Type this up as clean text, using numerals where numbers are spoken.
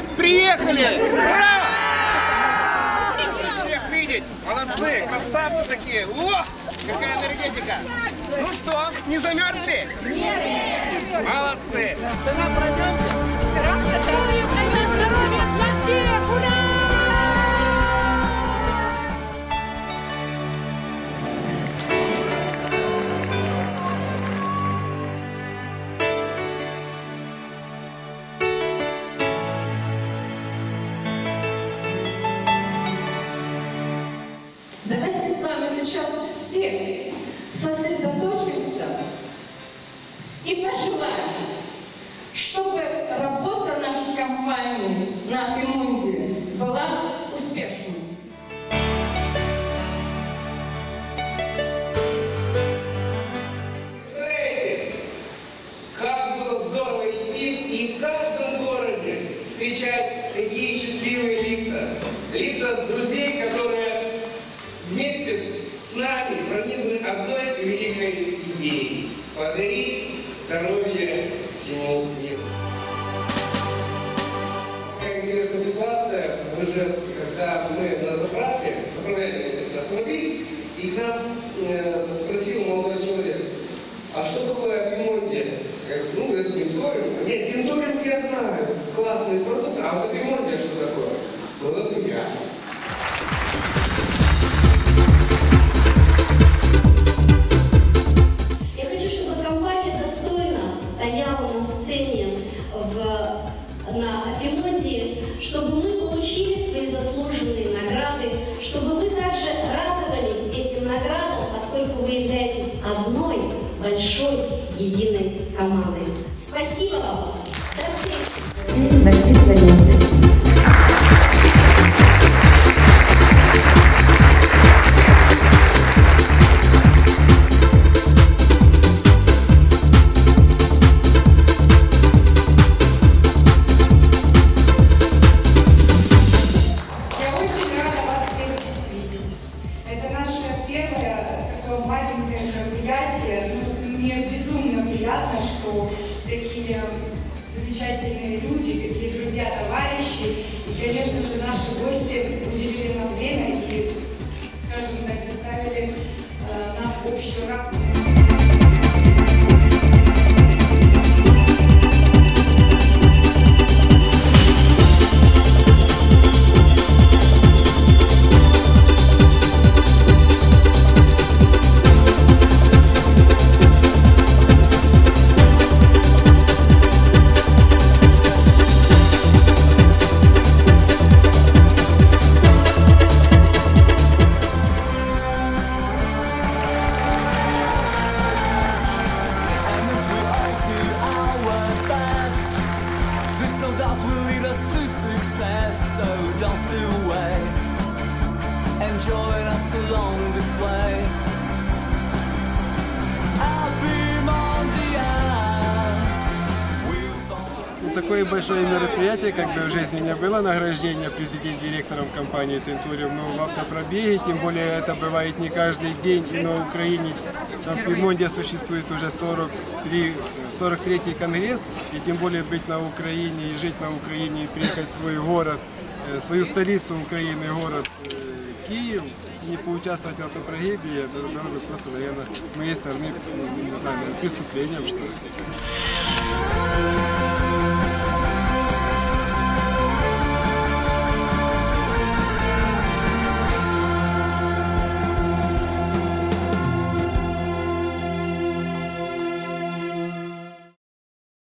Приехали! Ура! Всех видеть! Молодцы! Красавцы такие! О! Какая энергетика! Ну что, не замерзли? Нет! Молодцы! Здоровья для всех! Ура! Давайте с вами сейчас все сосредоточимся и пожелаем, чтобы работа нашей компании на Апимунде была успешной. Представляете, как было здорово идти и в каждом городе встречать такие счастливые лица. Лица друзей, которые вместе с нами пронизаны одной великой идеей – подарить здоровье всему миру. Такая интересная ситуация в Ижевске, когда мы на заправке заправляли, естественно, автомобиль, и к нам спросил молодой человек: а что такое Апимунди? Я говорю, ну, это тинториум. Нет, тинториум я знаю, классный продукт, а вот Апимунди что такое? Было приятно. На Апимунде, чтобы мы получили свои заслуженные награды, чтобы вы также радовались этим наградам, поскольку вы являетесь одной большой единой командой. Спасибо вам! До встречи! Маленькое мероприятие. Мне безумно приятно, что такие замечательные люди, такие друзья, товарищи и, конечно же, наши гости уделили нам время и, скажем так, представили нам общую работу. Такое большое мероприятие, как бы в жизни у меня было награждение президент-директором компании Тинториум, но в автопробеге, тем более это бывает не каждый день, и на Украине, на Апимунде существует уже 43-й конгресс, и тем более быть на Украине, и жить на Украине, и приехать в свой город, свою столицу Украины, город Киев, не поучаствовать в автопробеге, это было бы просто, наверное, с моей стороны, не знаю, преступлением, что ли.